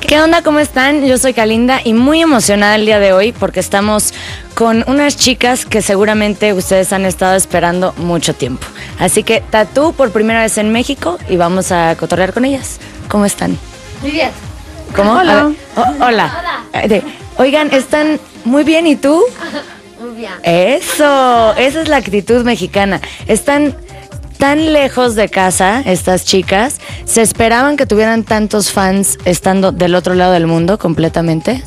¿Qué onda? ¿Cómo están? Yo soy Kalinda y muy emocionada el día de hoy porque estamos con unas chicas que seguramente ustedes han estado esperando mucho tiempo. Así que Tatú por primera vez en México y vamos a cotorrear con ellas. ¿Cómo están? Muy bien. ¿Cómo? Hola. Hola. Oigan, están muy bien, ¿y tú? Muy bien. Eso, esa es la actitud mexicana. Están tan lejos de casa estas chicas. ¿Se esperaban que tuvieran tantos fans estando del otro lado del mundo completamente?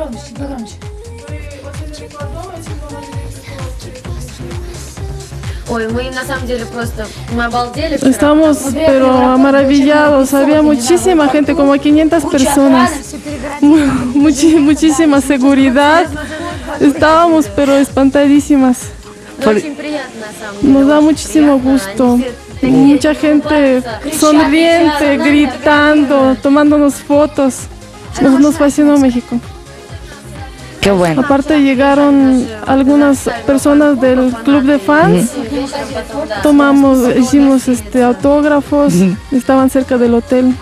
Ой, мы на самом деле просто мы обалдели. Estamos pero maravillados, había muchísima gente, como 500 personas, muchísima seguridad, estábamos pero espantadísimas. Очень приятно на самом деле. Nos da muchísimo gusto, mucha gente sonriente, gritando, tomándonos fotos, nos fascinó México. Qué bueno. Aparte llegaron algunas personas del club de fans, hicimos autógrafos, estaban cerca del hotel.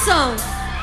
song.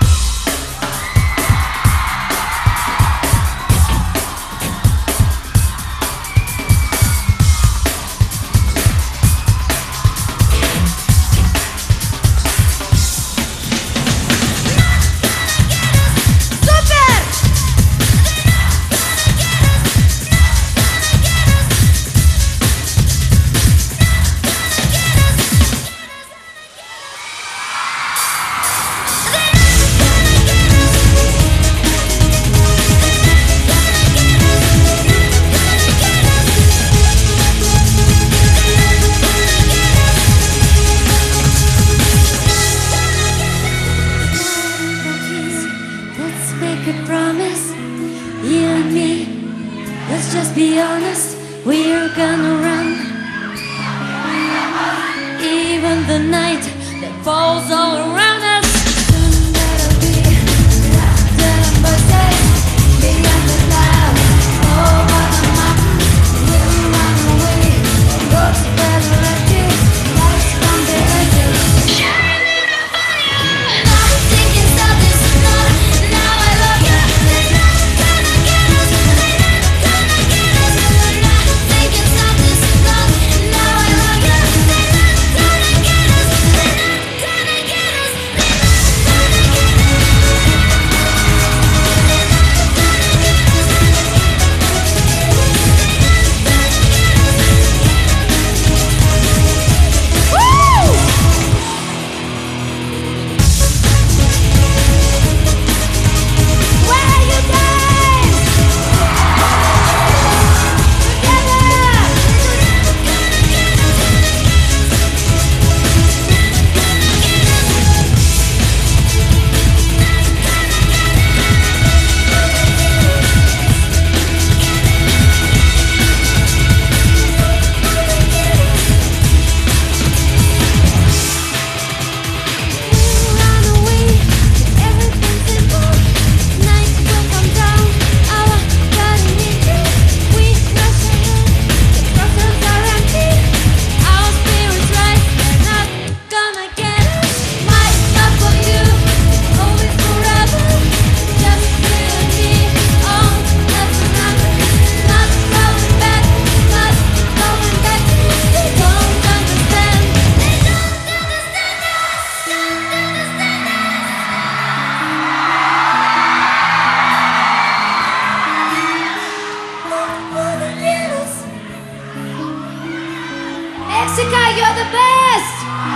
Mexica, you're the best!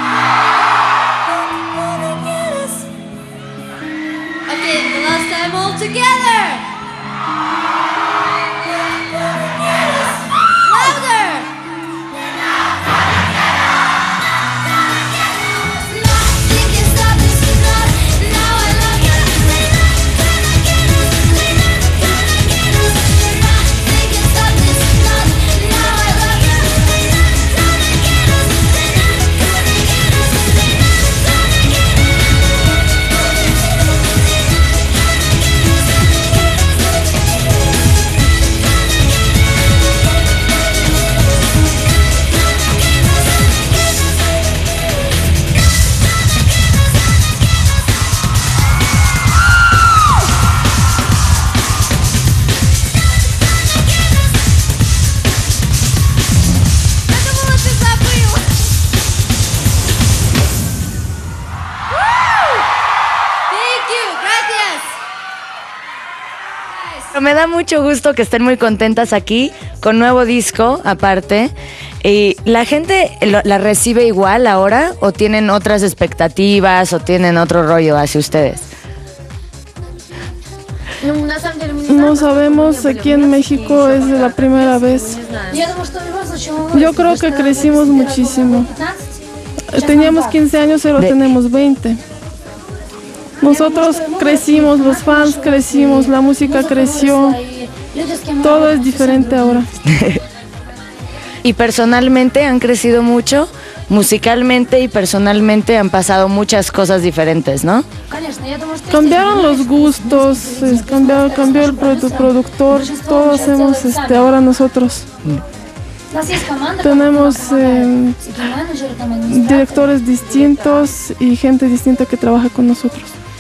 Okay, the last time all together! Louder! Nothing can stop this love. Now I love you. Nothing can stop this love. Now I love you. Pero me da mucho gusto que estén muy contentas aquí con nuevo disco aparte. ¿Y la gente la recibe igual ahora o tienen otras expectativas o tienen otro rollo hacia ustedes? No sabemos, aquí en México es la primera vez. Yo creo que crecimos muchísimo. Teníamos 15 años y ahora tenemos 20. Nosotros crecimos, los fans crecimos, la música creció, todo es diferente ahora. Y personalmente han crecido mucho, musicalmente y personalmente han pasado muchas cosas diferentes, ¿no? Cambiaron los gustos, cambió el productor, todo hacemos ahora nosotros. Tenemos directores distintos y gente distinta que trabaja con nosotros.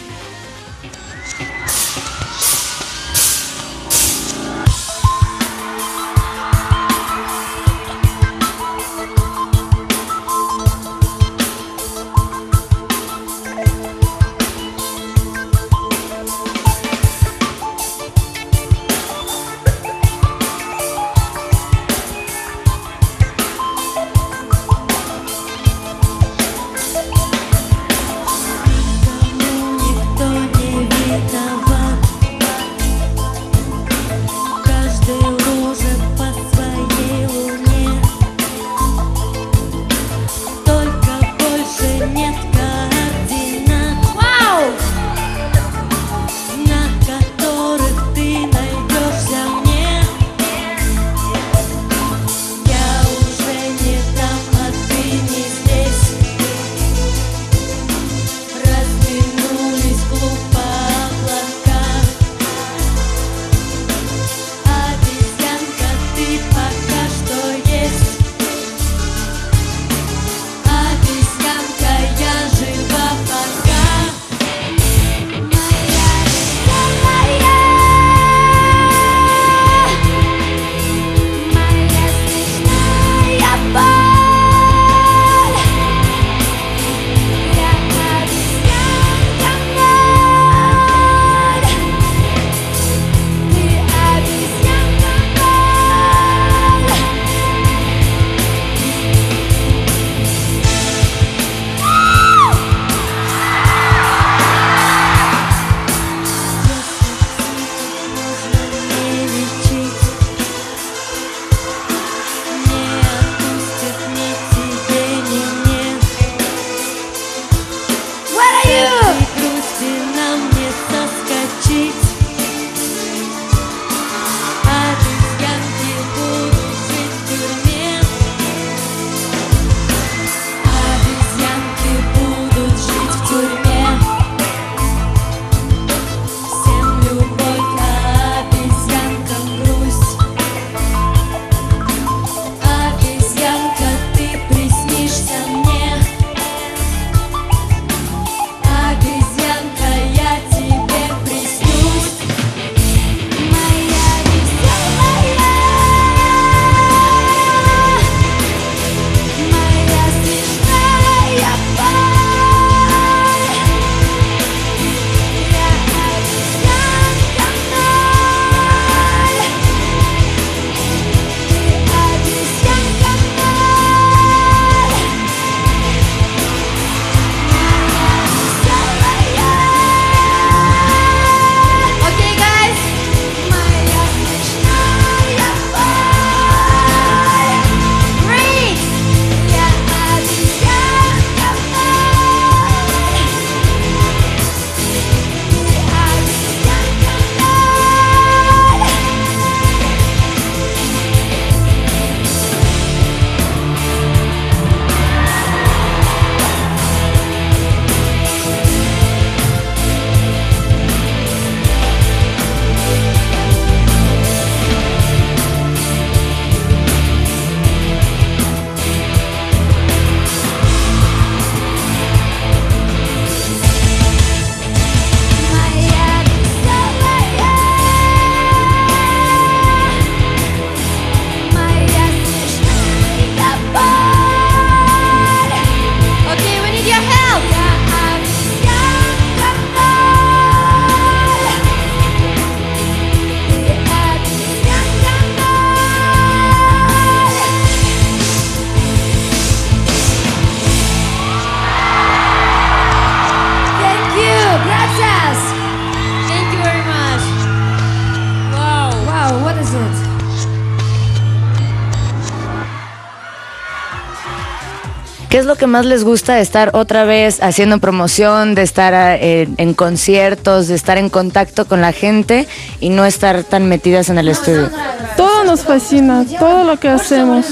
¿Qué es lo que más les gusta de estar otra vez haciendo promoción, de estar en conciertos, de estar en contacto con la gente y no estar tan metidas en el estudio? Todo nos fascina, todo lo que hacemos.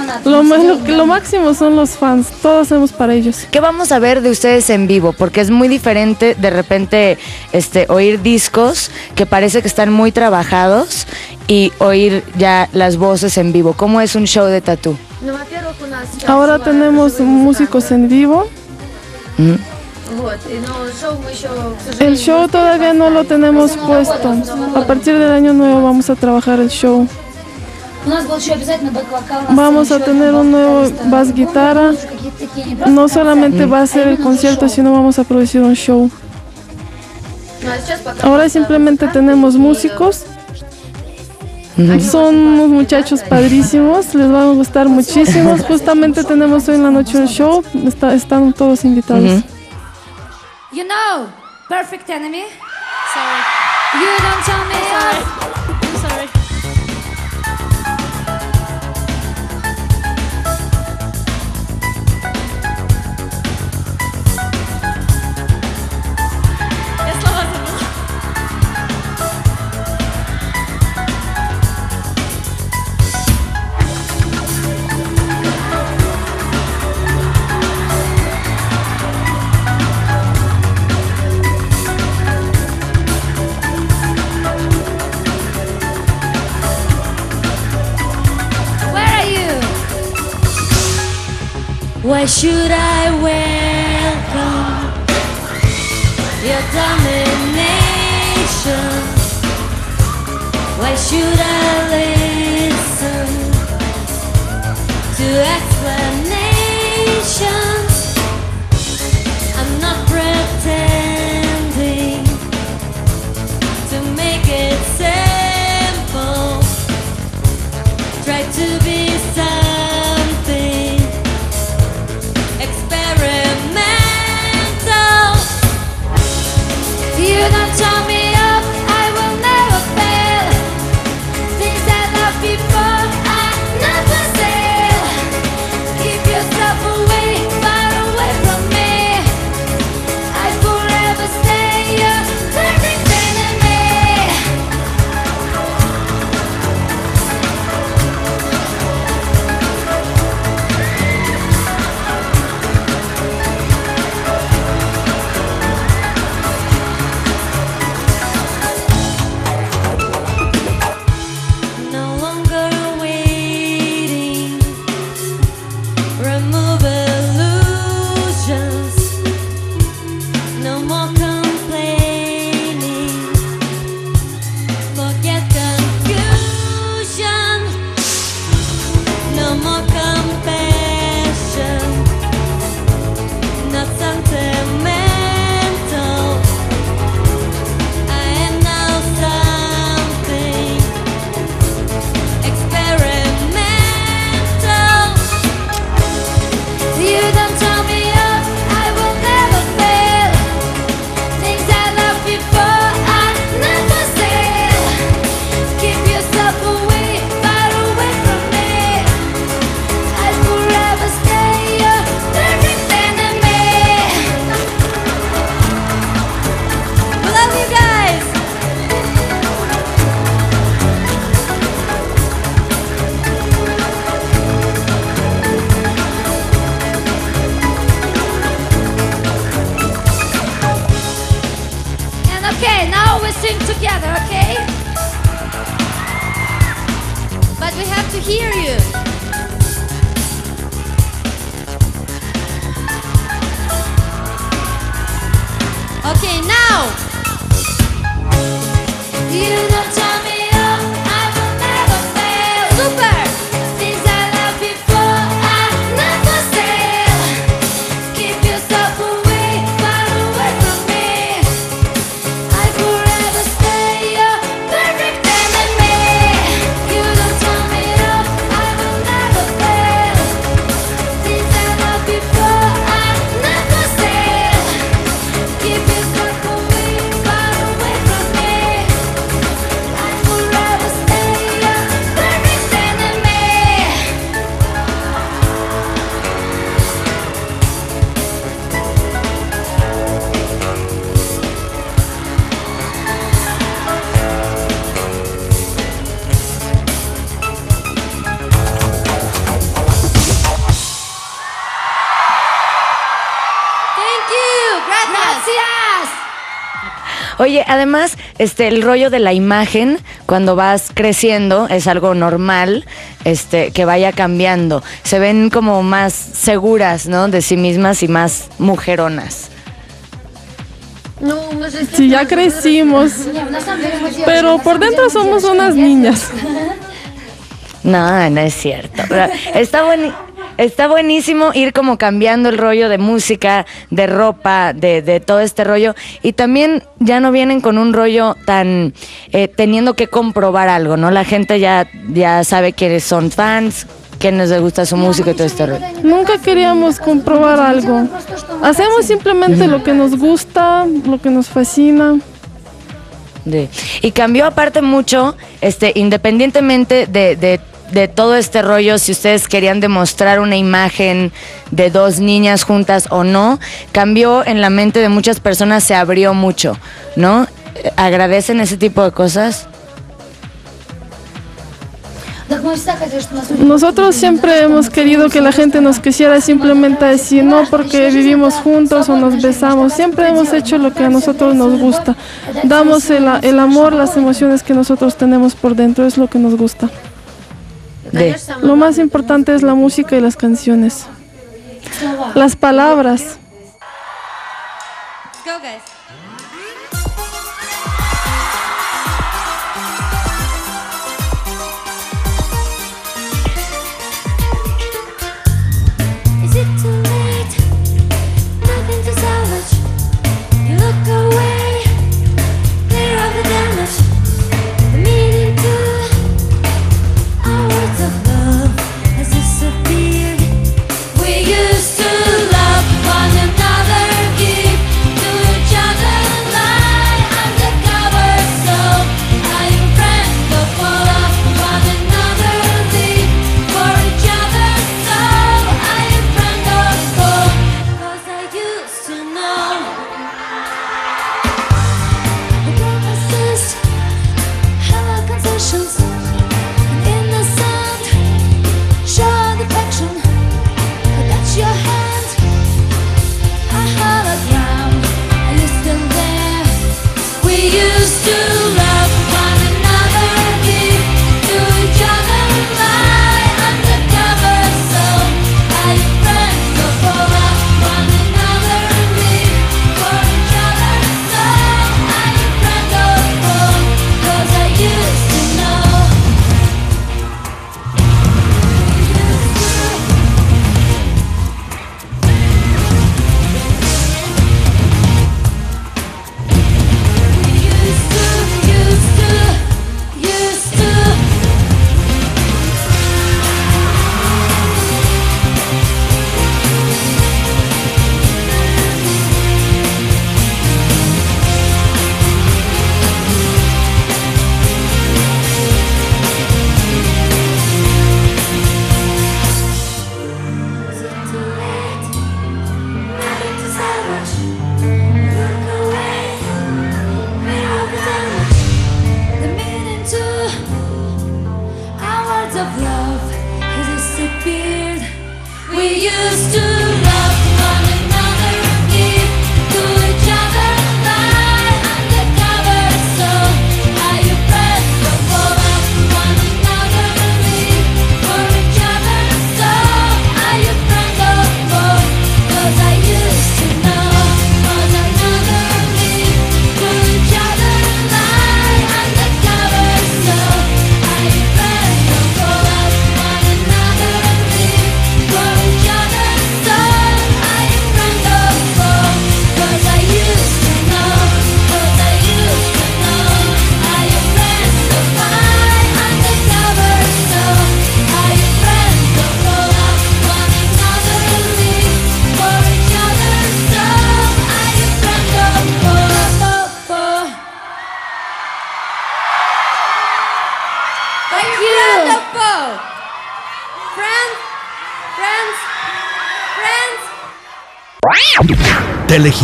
Lo máximo son los fans, todo hacemos para ellos. ¿Qué vamos a ver de ustedes en vivo? Porque es muy diferente de repente oír discos que parece que están muy trabajados y oír ya las voces en vivo? ¿Cómo es un show de Tatú? Ну, во-первых, у нас сейчас Ahora живая- tenemos живые músicos en vivo. Вот, но шоу мы еще, к сожалению, El show не успели todavía no lo поставить. tenemos puesto. A partir del año nuevo vamos a trabajar el show. У нас был еще обязательно бэк-вокал. Vamos a tener un nuevo bass guitarra. No solamente va a ser el concierto, sino vamos a producir un show. Ну, а сейчас пока Ahora simplemente tenemos músicos. Son unos muchachos padrísimos, les van a gustar muchísimo. Justamente tenemos hoy en la noche un show, están todos invitados. You know, Perfect Enemy. Sorry. You don't tell me I'm sorry. Я слова забыла. Where are you? Why should I welcome your domination? Why should I listen to explanations? I'm not pretending to make it simple. Try to be something experimental. You don't turn me up, I will never fail. Things I loved before, I never sail. Keep yourself away, far away from me. I forever stay your perfect enemy. No longer waiting, remove illusions. No more complaining, forget confusion. No more compassion, not sentimental. I am now something experimental. You don't turn me up, I will never fail. Things I loved before, I never sail. Keep yourself away, far away from me. I forever stay your perfect enemy. We love you guys. And okay, now we sing together, okay? But we have to hear you. Okay, now. You don't turn me up, I will never fail. Super. Things I loved before, I never sail. Keep yourself away, far away from me. I forever stay your perfect enemy. You don't turn me up, I will never fail. Things I loved before, I never sail. Keep yourself away, far away from me. I forever stay your perfect enemy. Thank you. Gracias. Gracias. Oye, además, el rollo de la imagen, cuando vas creciendo es algo normal, que vaya cambiando. Se ven como más seguras, ¿no? De sí mismas y más mujeronas. Sí, ya crecimos, pero por dentro somos unas niñas. No, no es cierto. Está buenísimo ir como cambiando el rollo de música, de ropa, de todo este rollo. Y también ya no vienen con un rollo tan teniendo que comprobar algo, ¿no? La gente ya sabe quiénes son fans, quiénes les gusta su música y todo este rollo. Nunca queríamos comprobar algo. Hacemos simplemente lo que nos gusta, lo que nos fascina. Y cambió aparte mucho, independientemente de todo este rollo, si ustedes querían demostrar una imagen de dos niñas juntas o no, cambió en la mente de muchas personas, se abrió mucho, ¿no? ¿Agradecen ese tipo de cosas? Nosotros siempre hemos querido que la gente nos quisiera simplemente así, no porque vivimos juntos o nos besamos. Siempre hemos hecho lo que a nosotros nos gusta. Damos el amor, las emociones que nosotros tenemos por dentro, es lo que nos gusta. Lo más importante es la música y las canciones. Las palabras. Let's go, guys. Is it too late? Nothing to salvage. You look away, clear of the damage. The meaning to our words of love has disappeared. We used to love one another, give to each other, lie undercover. So are you friends of all of one another, live for each other? So are you friends of all? 'Cause I used to know. We don't resist, hello concessions, and innocent, show affection. But that's your hand, a hologram. Are you still there? We used to love one another, give to each other, lie undercover. So are you friends of all of one another, live for each other? So are you friends of all? 'Cause I used to know. Used to. Is it too late? Nothing to salvage. Look away, clear of the damage. The meaning to our words of love has disappeared. We used to love one another, give to each other, lie undercover. So are you friends of all of one another, live for each other? So are you friends of all? 'Cause I used to know one another, live for each other, lie undercover. So are you friends of all of one another, live for each other? So are you friends of all? 'Cause I used to know, 'cause I used to know. Are you friends of mine undercover? So are you friends of all of one another, live for each other? So are you friends of all? Thank you. Wonderful. Friends, friends, friends. Thinking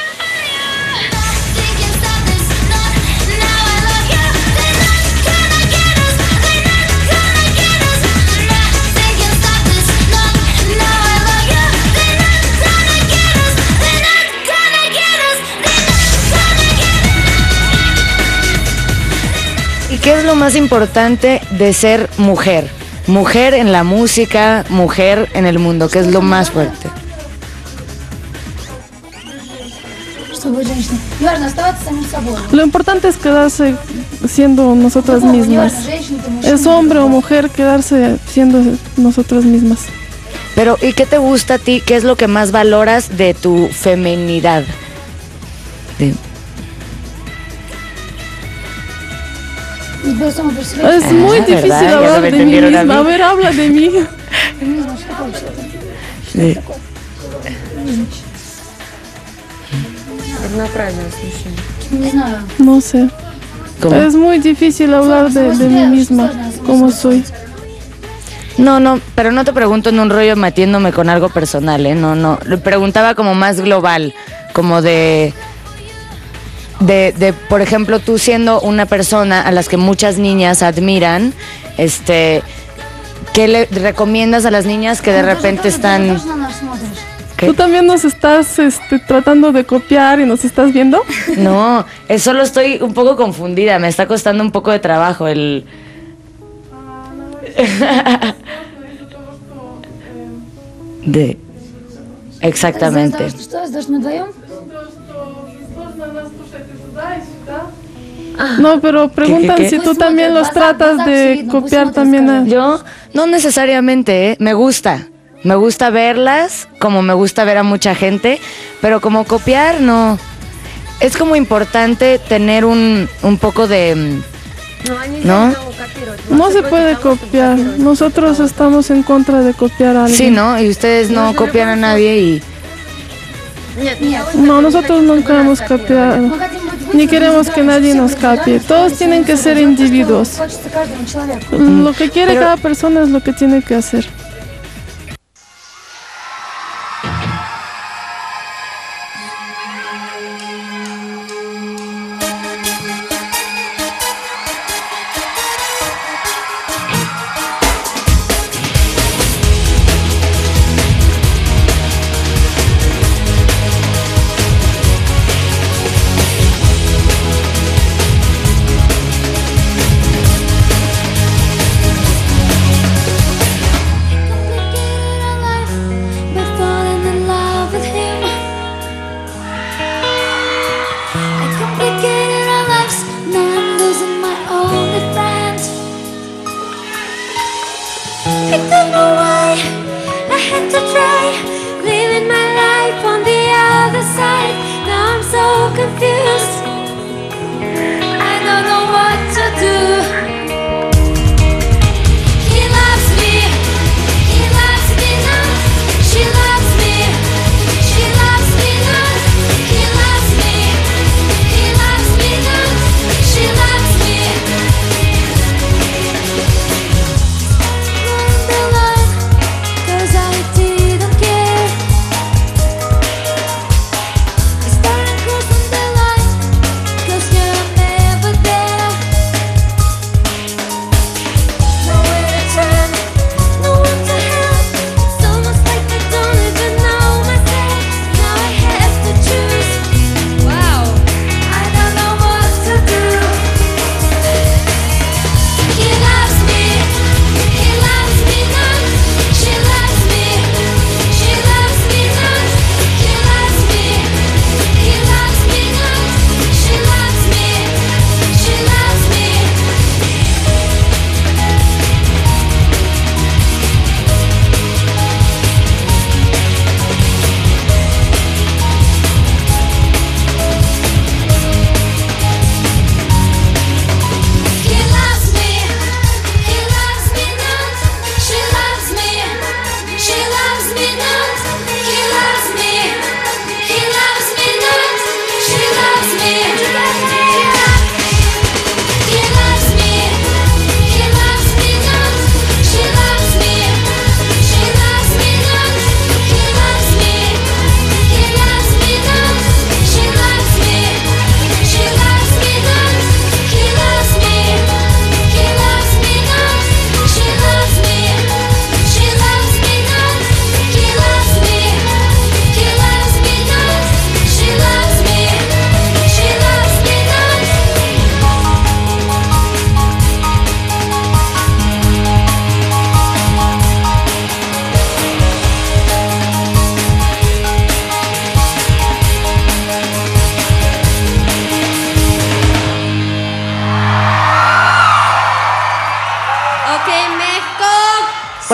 something's not. Now I love you. They're not gonna get us. They're not gonna get us. Not thinking something's not. Now I love you. They're not gonna get us. They're not gonna get us. They're not gonna get us. ¿Y qué es lo más importante de ser mujer? Mujer en la música, mujer en el mundo, ¿qué es lo más fuerte? Чтобы женщина. Не важно, оставаться самим собой. Lo importante es quedarse siendo nosotras Не mismas. важно, женщина ты, мужчина. Es hombre o mujer, quedarse siendo nosotras mismas. Pero, ¿y qué te gusta a ti? ¿Qué es lo que más valoras de tu feminidad? De- Тебя само по себе. Es muy ¿verdad? difícil Ya se hablar me de mí entendieron a misma. A mí. ver, habla de mí. Феминизм, что такое вообще? de- Не знаю. No sé. ¿Cómo? Es muy difícil hablar de mí misma, como soy. No, pero no te pregunto en un rollo metiéndome con algo personal, ¿eh? No. Le preguntaba como más global, como de, por ejemplo, tú siendo una persona a las que muchas niñas admiran, ¿qué le recomiendas a las niñas que de repente están... Тоже на нас смотришь. ¿Qué? ¿Tú también nos estás tratando de copiar y nos estás viendo? No, solo estoy un poco confundida, me está costando un poco de trabajo el... Exactamente. Что, сдашь мы вдвоем? No, pero preguntan ¿Qué? si tú también los tratas de copiar también a... Yo, no necesariamente, ¿eh? Me gusta verlas, como me gusta ver a mucha gente, pero como copiar, no. Es como importante tener un poco de... ¿No? No se puede copiar. Nosotros estamos en contra de copiar a alguien. Sí, ¿no? Y ustedes no copian a nadie y... No, nosotros nunca hemos copiado. Ni queremos que nadie nos copie. Todos tienen que ser individuos. Хочется каждому человеку. Lo que quiere cada persona es lo que tiene que hacer.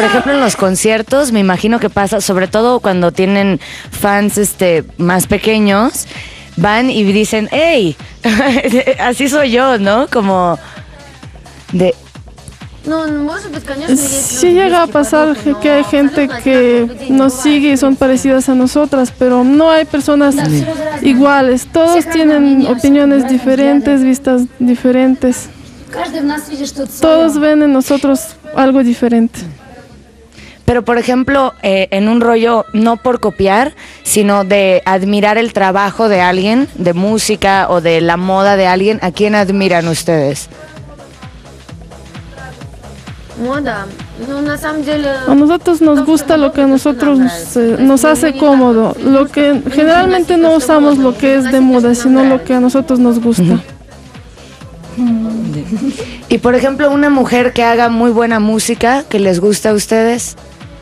por ejemplo, en los conciertos, me imagino que pasa, sobre todo cuando tienen fans más pequeños, van y dicen, hey, así soy yo, ¿no? Como de... Ну, может быть, конечно, есть Sí люди llega a близкие pasar подруги, но que hay gente абсолютно que одинаковых людей не nos бывает. sigue y son parecidas a nosotras, pero no hay personas iguales. Todos tienen opiniones diferentes, vistas diferentes. Каждый в нас видит что-то Todos свое. ven en nosotros algo diferente. Pero, por ejemplo, en un rollo no por copiar, sino de admirar el trabajo de alguien, de música o de la moda de alguien, ¿a quién admiran ustedes? Мода. Ну, на самом деле... A nosotros nos gusta lo que a nosotros nos hace cómodo. Lo que generalmente no usamos lo que es de moda, sino lo que a nosotros nos gusta. Y, por ejemplo, una mujer que haga muy buena música, que les gusta a ustedes.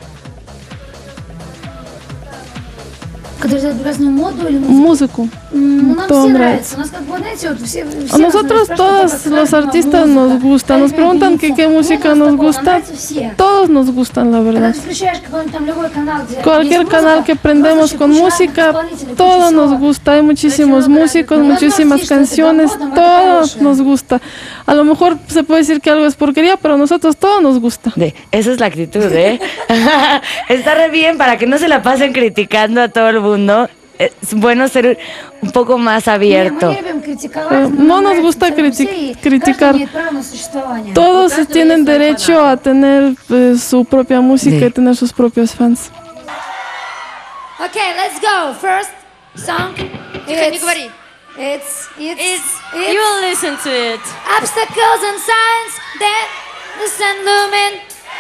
Которые делают прекрасную моду или музыку. Músico. Нам Todo все нравится. нравится. У нас как бы, знаете, вот все A nosotros todos los artistas nos gustan. Nos preguntan que qué música nos gusta. Todos nos gustan, la verdad. Cualquier canal que prendemos con música, todo nos gusta. Hay muchísimos músicos, muchísimas canciones, todo nos gusta. A lo mejor se puede decir que algo es porquería, pero a nosotros todo nos gusta. Esa es la actitud, ¿eh? Está re bien para que no se la pasen criticando a todo el mundo. Es bueno ser un poco más abierto. No nos gusta criticar. Todos tienen derecho a tener su propia música y tener sus propios fans. Okay, let's go. First song. Не говори. It's You will listen to it. obstacles and signs that the sun lumen.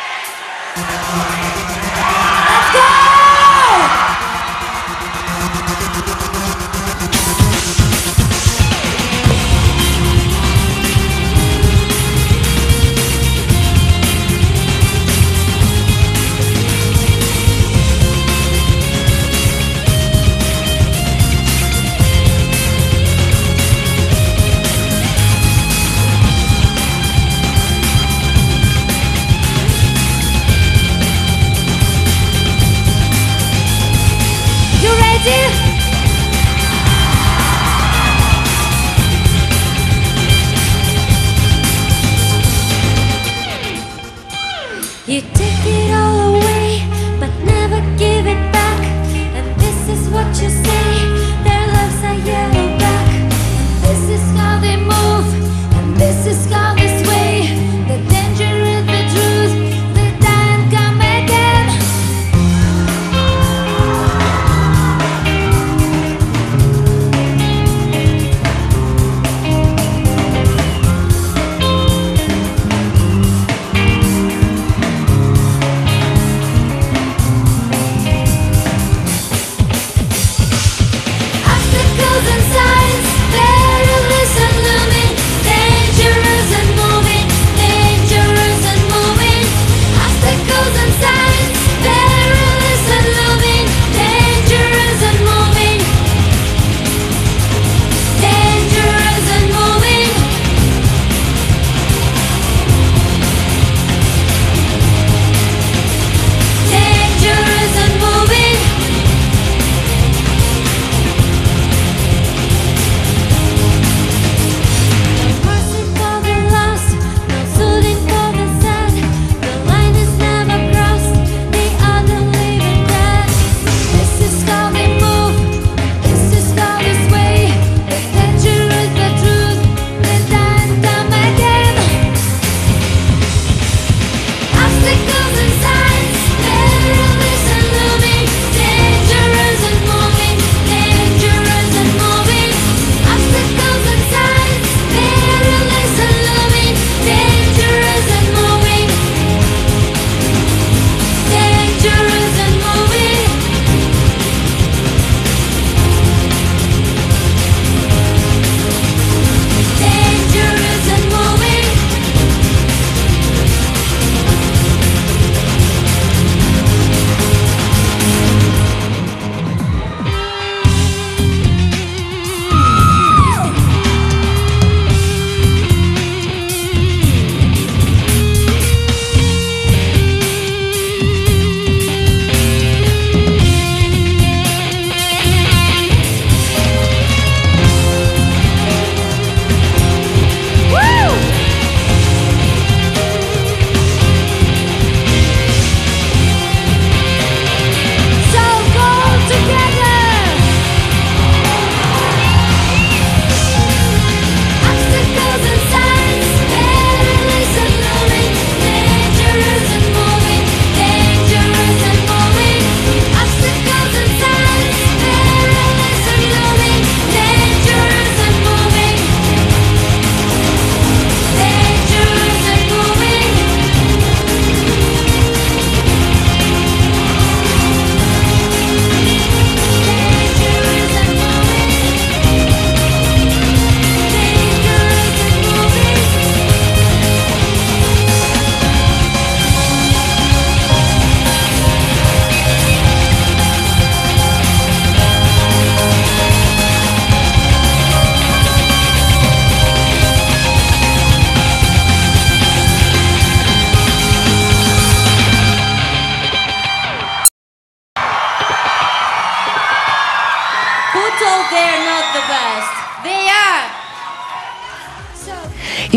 Let's go! Thank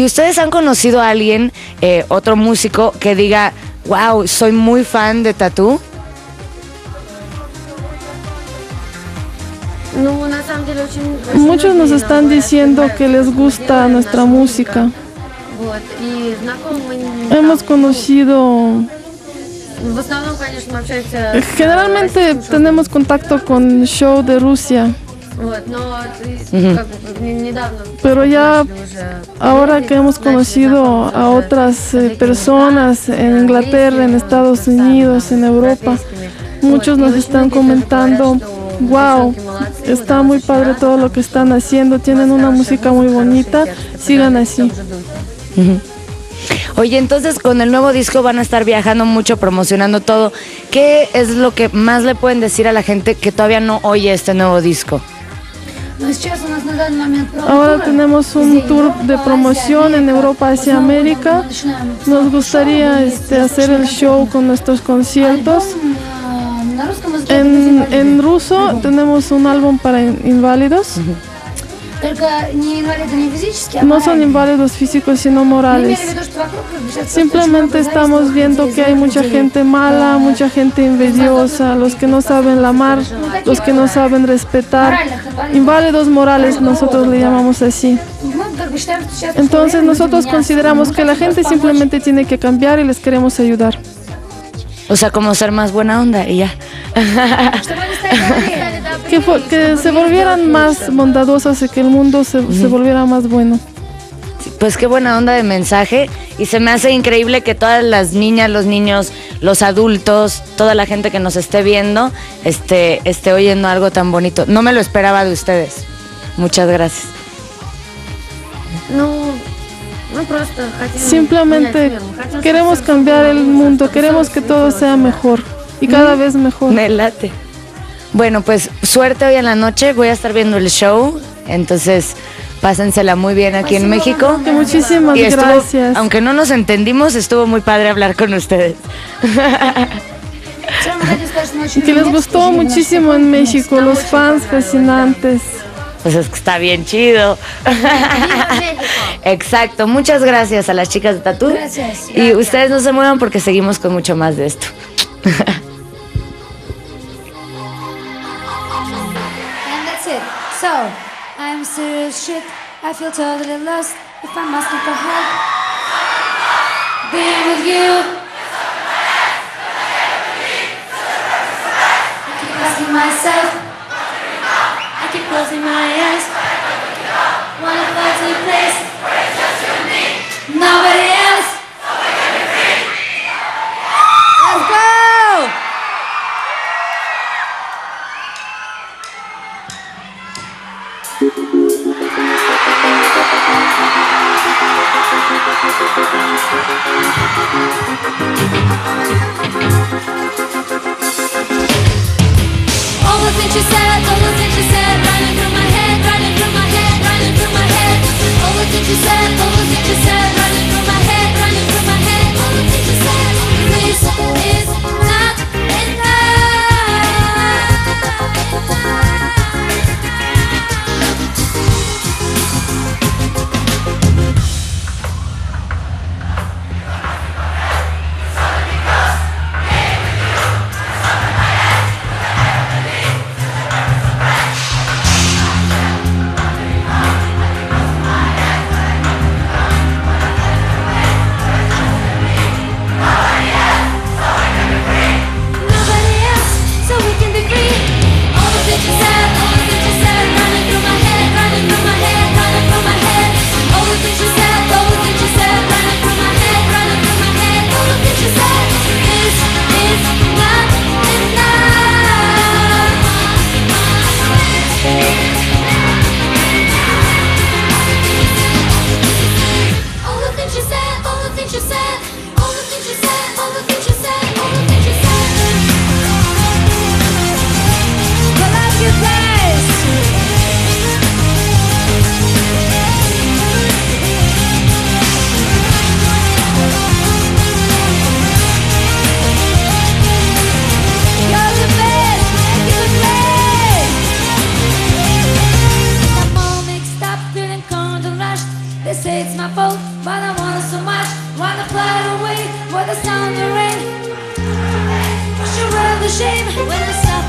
¿Y ustedes han conocido a alguien, otro músico, que diga, wow, soy muy fan de Tatú? Muchos nos están diciendo que les gusta nuestra música. Hemos conocido... Generalmente tenemos contacto con show de Rusia. Pero ya ahora que hemos conocido a otras personas en Inglaterra, en Estados Unidos, en Europa, muchos nos están comentando, wow, está muy padre todo lo que están haciendo, tienen una música muy bonita, sigan así. Oye, entonces con el nuevo disco van a estar viajando mucho, promocionando todo. ¿Qué es lo que más le pueden decir a la gente que todavía no oye este nuevo disco? Ahora tenemos un tour de promoción en Europa, Asia, América. Nos gustaría hacer el show con nuestros conciertos. En ruso tenemos un álbum para inválidos. No son inválidos físicos, sino morales. Simplemente estamos viendo que hay mucha gente mala, mucha gente envidiosa, los que no saben amar, los que no saben respetar. Inválidos morales, nosotros le llamamos así. Entonces nosotros consideramos que la gente simplemente tiene que cambiar y les queremos ayudar. O sea, como ser más buena onda y ya. Que se volvieran más bondadosos y que el mundo se volviera más bueno. Pues qué buena onda de mensaje, y se me hace increíble que todas las niñas, los niños, los adultos, toda la gente que nos esté viendo esté oyendo algo tan bonito. No me lo esperaba de ustedes. Muchas gracias. Simplemente queremos cambiar el mundo, queremos que todo sea mejor y cada vez mejor. Me late. Bueno, pues suerte hoy en la noche, voy a estar viendo el show, entonces pásensela muy bien aquí en México. Muchísimas gracias. Aunque no nos entendimos, estuvo muy padre hablar con ustedes. Que les gustó muchísimo en México, los fans fascinantes. Pues es que está bien chido. Exacto, muchas gracias a las chicas de Tatú. Gracias. Y ustedes no se muevan porque seguimos con mucho más de esto. And that's it. So, I'm serious shit. I feel totally lost. If I must look ahead, being with you. I keep asking myself. I keep closing my eyes. Wanna find a place where it's just you and me. Nobody else. Let's go! All the things you said, running through my head, running through my head, running through my head. All the things you want it so much, wanna fly away with the sound of rain. Push away the shame when the sun